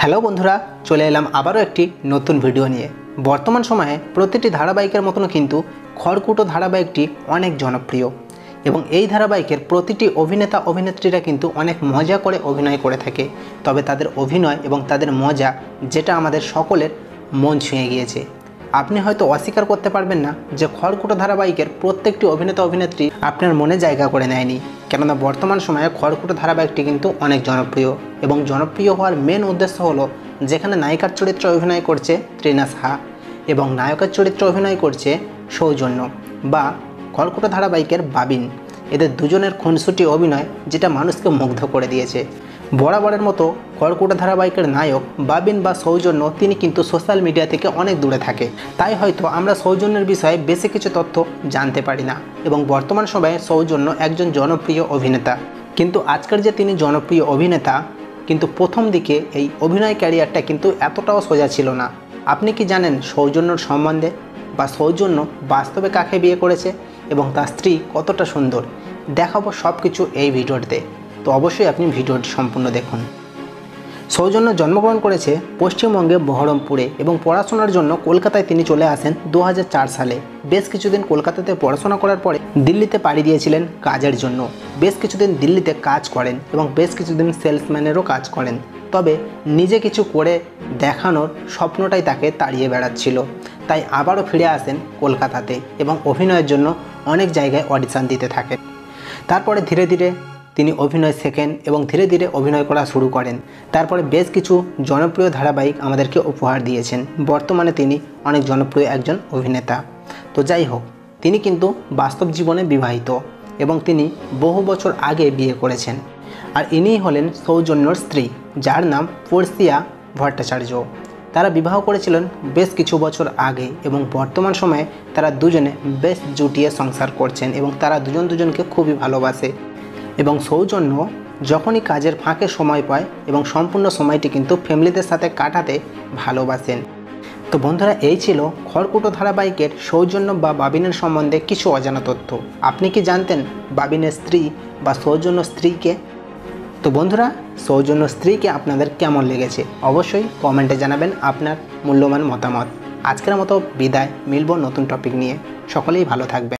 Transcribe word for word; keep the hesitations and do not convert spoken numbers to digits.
Hello বন্ধুরা, চলে এলাম আবারও একটি নতুন ভিডিও নিয়ে। বর্তমান সময়ে প্রতিটি ধারাবাহিকের মতন কিন্তু খড়কুটো ধারাবাহিকটি অনেক জনপ্রিয় এবং এই ধারাবাহিকের প্রতিটি অভিনেতা অভিনেত্রীরা কিন্তু অনেক মজা করে অভিনয় করে থাকে। তবে তাদের অভিনয় এবং তাদের মজা যেটা আমাদের সকলের মন ছুঁয়ে গিয়েছে। আপনি হয়তো অস্বীকার করতে পারবেন না যে খড়কুটো ধারাবাহিকের প্রত্যেকটি অভিনেতা অভিনেত্রী আপনার মনে জায়গা করে নেয়নি, কেননা বর্তমান সময়ে খড়কুটো ধারাবাহিকটি কিন্তু অনেক জনপ্রিয় এবং জনপ্রিয় হওয়ার মেন উদ্দেশ্য হলো যেখানে নায়িকার চরিত্রে অভিনয় করছে তৃণা সাহা এবং নায়কের চরিত্রে অভিনয় করছে সৌজন্য বা খড়কুটো ধারাবাহিকের বাবিন। এদের দুজনের খুনসুটি অভিনয় যেটা মানুষকে মুগ্ধ করে দিয়েছে। বরাবরের মতো খড়কুটো ধারাবাহিকের নায়ক বাবিন বা সৌজন্য তিনি কিন্তু সোশ্যাল মিডিয়া থেকে অনেক দূরে থাকে, তাই হয়তো আমরা সৌজন্যের বিষয়ে বেশি কিছু তথ্য জানতে পারি না এবং বর্তমান সময়ে সৌজন্য একজন জনপ্রিয় অভিনেতা। কিন্তু আজকের যে তিনি জনপ্রিয় অভিনেতা, কিন্তু প্রথম দিকে এই অভিনয় ক্যারিয়ারটা কিন্তু এতটাও সোজা ছিল না। আপনি কি জানেন সৌজন্যর সম্বন্ধে বা সৌজন্য বাস্তবে কাকে বিয়ে করেছে এবং তার স্ত্রী কতটা সুন্দর? দেখাবো সব কিছু এই ভিডিওতে, তো অবশ্যই আপনি ভিডিওটি সম্পূর্ণ দেখুন। সৌজন্য জন্মগ্রহণ করেছে পশ্চিমবঙ্গে বহরমপুরে এবং পড়াশোনার জন্য কলকাতায় তিনি চলে আসেন দু হাজার চার সালে। বেশ কিছুদিন কলকাতাতে পড়াশোনা করার পরে দিল্লিতে পাড়ি দিয়েছিলেন কাজের জন্য। বেশ কিছুদিন দিল্লিতে কাজ করেন এবং বেশ কিছুদিন সেলসম্যানেরও কাজ করেন। তবে নিজে কিছু করে দেখানোর স্বপ্নটাই তাকে তাড়িয়ে বেড়াচ্ছিল, তাই আবারও ফিরে আসেন কলকাতাতে এবং অভিনয়ের জন্য অনেক জায়গায় অডিশন দিতে থাকেন। তারপরে ধীরে ধীরে তিনি অভিনয় শেখেন এবং ধীরে ধীরে অভিনয় করা শুরু করেন। তারপরে বেশ কিছু জনপ্রিয় ধারাবাহিক আমাদেরকে উপহার দিয়েছেন। বর্তমানে তিনি অনেক জনপ্রিয় একজন অভিনেতা। তো যাই হোক, তিনি কিন্তু বাস্তব জীবনে বিবাহিত এবং তিনি বহু বছর আগে বিয়ে করেছেন। আর ইনিই হলেন সৌজন্যর স্ত্রী, যার নাম পর্ষিয়া ভট্টাচার্য। তারা বিবাহ করেছিলেন বেশ কিছু বছর আগে এবং বর্তমান সময়ে তারা দুজনে বেশ জুটিয়ে সংসার করছেন এবং তারা দুজন দুজনকে খুবই ভালোবাসে। এবং সৌজন্য যখনই কাজের ফাঁকে সময় পায় এবং সম্পূর্ণ সময়টি কিন্তু ফ্যামিলিদের সাথে কাটাতে ভালোবাসেন। তো বন্ধুরা, এই ছিল খড়কুটো ধারাবাহিকের সৌজন্য বা বাবিনের সম্বন্ধে কিছু অজানা তথ্য। আপনি কি জানতেন বাবিনের স্ত্রী বা সৌজন্য স্ত্রীকে? তো বন্ধুরা, সৌজন্য স্ত্রীকে আপনাদের কেমন লেগেছে অবশ্যই কমেন্টে জানাবেন আপনার মূল্যবান মতামত। আজকের মতো বিদায়, মিলব নতুন টপিক নিয়ে। সকলেই ভালো থাকবেন।